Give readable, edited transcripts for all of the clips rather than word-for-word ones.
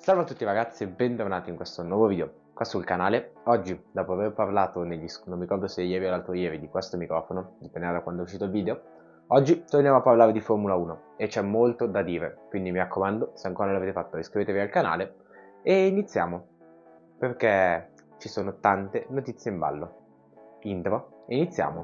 Salve a tutti ragazzi e bentornati in questo nuovo video qua sul canale. Oggi, dopo aver parlato non mi ricordo se ieri o l'altro ieri, di questo microfono, dipende da quando è uscito il video, oggi torniamo a parlare di Formula 1 e c'è molto da dire, quindi mi raccomando, se ancora non l'avete fatto iscrivetevi al canale e iniziamo, perché ci sono tante notizie in ballo. Intro e iniziamo.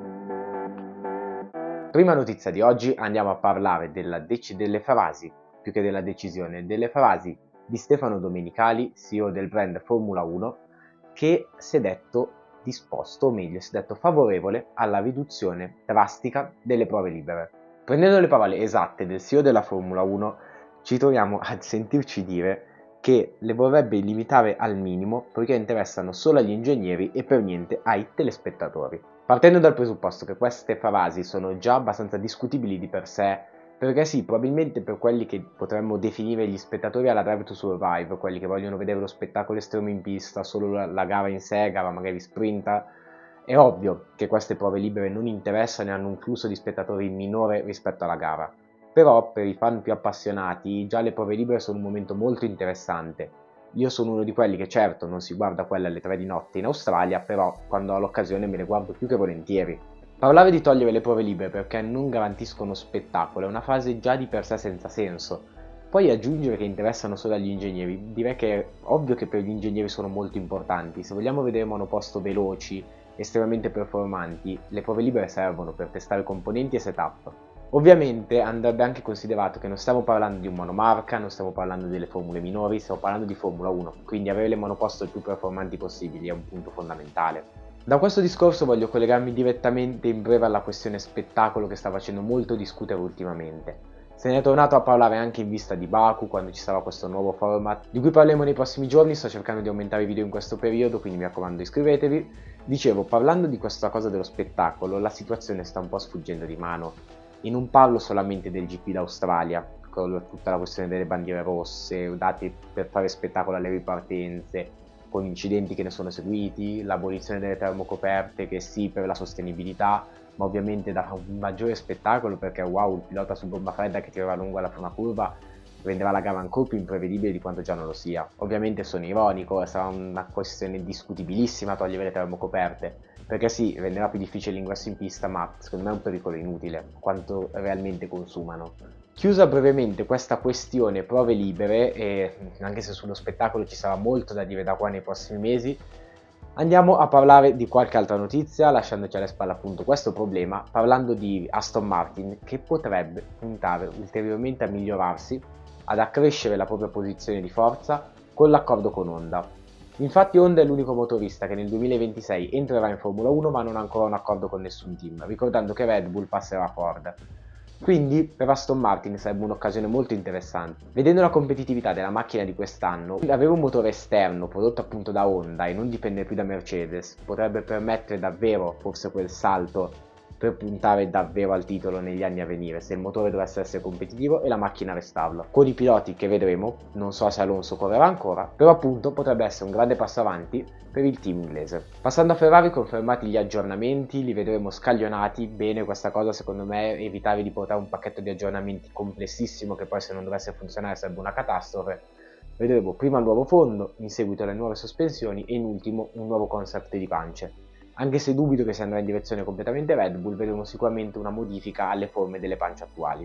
Prima notizia di oggi, andiamo a parlare delle frasi, più che della decisione, delle frasi di Stefano Domenicali, CEO del brand Formula 1, che si è detto disposto, o meglio, si è detto favorevole alla riduzione drastica delle prove libere. Prendendo le parole esatte del CEO della Formula 1, ci troviamo a sentirci dire che le vorrebbe limitare al minimo poiché interessano solo agli ingegneri e per niente ai telespettatori. Partendo dal presupposto che queste frasi sono già abbastanza discutibili di per sé, perché sì, probabilmente per quelli che potremmo definire gli spettatori alla Drive to Survive, quelli che vogliono vedere lo spettacolo estremo in pista, solo la gara in sé, gara magari sprinta, è ovvio che queste prove libere non interessano e hanno un flusso di spettatori minore rispetto alla gara. Però per i fan più appassionati già le prove libere sono un momento molto interessante. Io sono uno di quelli che certo non si guarda quelle alle 3 di notte in Australia, però quando ho l'occasione me le guardo più che volentieri. Parlare di togliere le prove libere perché non garantiscono spettacolo è una frase già di per sé senza senso. Poi aggiungere che interessano solo agli ingegneri, direi che è ovvio che per gli ingegneri sono molto importanti. Se vogliamo vedere monoposto veloci, estremamente performanti, le prove libere servono per testare componenti e setup. Ovviamente andrebbe anche considerato che non stiamo parlando di un monomarca, non stiamo parlando delle formule minori, stiamo parlando di Formula 1, quindi avere le monoposto il più performanti possibili è un punto fondamentale. Da questo discorso voglio collegarmi direttamente in breve alla questione spettacolo che sta facendo molto discutere ultimamente. Se ne è tornato a parlare anche in vista di Baku, quando ci sarà questo nuovo format, di cui parleremo nei prossimi giorni. Sto cercando di aumentare i video in questo periodo, quindi mi raccomando iscrivetevi. Dicevo, parlando di questa cosa dello spettacolo, la situazione sta un po' sfuggendo di mano. E non parlo solamente del GP d'Australia, con tutta la questione delle bandiere rosse, date per fare spettacolo alle ripartenze, con incidenti che ne sono seguiti, l'abolizione delle termocoperte che sì per la sostenibilità, ma ovviamente dà un maggiore spettacolo perché wow, il pilota su bomba fredda che tirava lungo alla prima curva renderà la gara ancora più imprevedibile di quanto già non lo sia. Ovviamente sono ironico, sarà una questione discutibilissima togliere le termocoperte, perché sì, renderà più difficile l'ingresso in pista, ma secondo me è un pericolo inutile, quanto realmente consumano. Chiusa brevemente questa questione prove libere, e anche se sullo spettacolo ci sarà molto da dire da qua nei prossimi mesi, andiamo a parlare di qualche altra notizia, lasciandoci alle spalle appunto questo problema, parlando di Aston Martin che potrebbe puntare ulteriormente a migliorarsi, ad accrescere la propria posizione di forza con l'accordo con Honda. Infatti Honda è l'unico motorista che nel 2026 entrerà in Formula 1 ma non ha ancora un accordo con nessun team, ricordando che Red Bull passerà a Ford. Quindi per Aston Martin sarebbe un'occasione molto interessante. Vedendo la competitività della macchina di quest'anno, avere un motore esterno prodotto appunto da Honda e non dipendere più da Mercedes potrebbe permettere davvero forse quel salto per puntare davvero al titolo negli anni a venire, se il motore dovesse essere competitivo e la macchina restarlo. Con i piloti che vedremo, non so se Alonso correrà ancora, però appunto potrebbe essere un grande passo avanti per il team inglese. Passando a Ferrari, confermati gli aggiornamenti, li vedremo scaglionati. Bene questa cosa secondo me, evitare di portare un pacchetto di aggiornamenti complessissimo che poi se non dovesse funzionare sarebbe una catastrofe. Vedremo prima il nuovo fondo, in seguito le nuove sospensioni e in ultimo un nuovo concept di pance. Anche se dubito che si andrà in direzione completamente Red Bull, vedremo sicuramente una modifica alle forme delle pance attuali.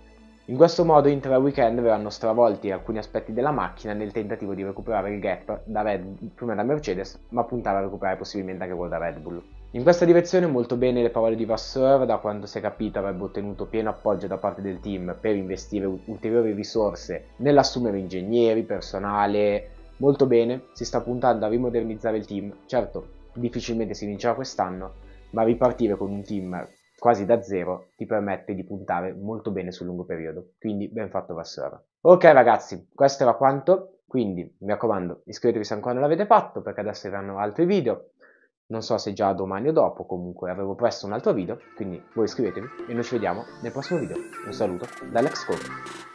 In questo modo in 3 weekend verranno stravolti alcuni aspetti della macchina nel tentativo di recuperare il gap prima da Mercedes, ma puntare a recuperare possibilmente anche quello da Red Bull. In questa direzione molto bene le parole di Vasseur, da quanto si è capito avrebbe ottenuto pieno appoggio da parte del team per investire ulteriori risorse nell'assumere ingegneri, personale. Molto bene, si sta puntando a rimodernizzare il team, certo difficilmente si vincerà quest'anno, ma ripartire con un team quasi da zero ti permette di puntare molto bene sul lungo periodo, quindi ben fatto Vasseur. Ok ragazzi, questo era quanto, quindi mi raccomando iscrivetevi se ancora non l'avete fatto perché adesso arriveranno altri video, non so se già domani o dopo, comunque avevo presto un altro video, quindi voi iscrivetevi e noi ci vediamo nel prossimo video. Un saluto da Alex Cole.